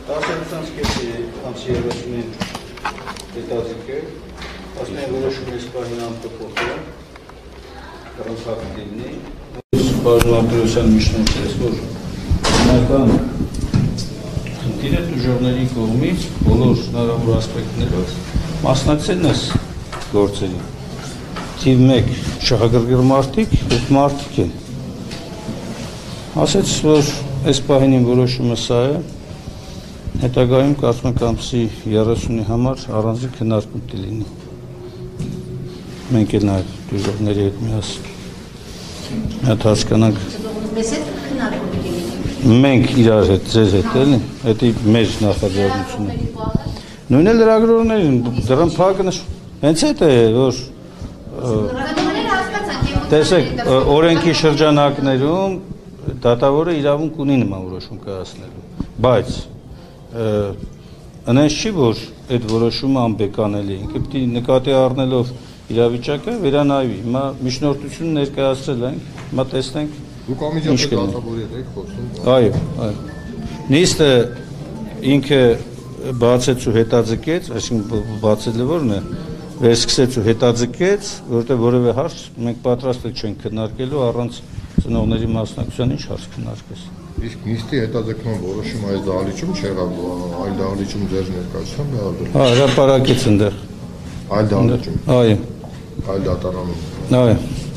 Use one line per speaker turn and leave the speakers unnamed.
Ասացանց կեսի ամսի 30-ին հետաձգ է, ասում են որոշում ես պահին ամփոփոխել, առանց հաղթիլնի, բաժնապետության միջնորդն ես, որ հիմնական խնդիրը տուժողների կողմից բոլոր հնարավոր ասպեկտներով մասնակցելն ես գործերի։ Թիվ 1 շահագրգիռ մարդիկ, այդ մարդիկ են։ Ասեց, որ այս պահին որոշումը սա է, հետագայում կարծում եք ամսի 30-ի համար առանձին քննարկում կլինի։ Մենք էլ նաև դժողների հետ միասին։ Հատ հասկանանք։
Մեզ հետ քննարկում կլինի։
Մենք իրար հետ, ձեզ հետ էլի, դա մեր նախաձեռնությունն է։ Նույն էլ լրագրողներին, դրան փակը հենց այդ է, որ տեսեք, օրենքի շրջանակներում դատավորը իրավունք ունի նման որոշում կայացնելու, բայց այնպես չի, որ այդ որոշումը անբեկանելի է, ինքը պետք է նկատի առնելով իրավիճակը վերանայվի, հիմա միջնորդություն ներկայացրել ենք, հիմա տեսնենք
Դուք ամիջապես դատավորի հետ եք խոսում։
Այո։ Նիստը ինքը բացեց ու հետաձգեց, այսինքն բացելը որն է, վերսկսեց ու հետաձգեց, որովհետև որևէ հարց մենք պատրաստ չենք քննարկելու առանց ծնողների մասնակցության ինչ հարց քննարկես։
Իսկ նիստի հետաձգման որոշումը այս դահլիճում չեղավ, այլ դահլիճում ձեր ներկայությամբ եղավ։
Հա, հրապարակեց այնտեղ։
Այլ դահլիճում։
Այո։
Այլ դատարանում։
Այո։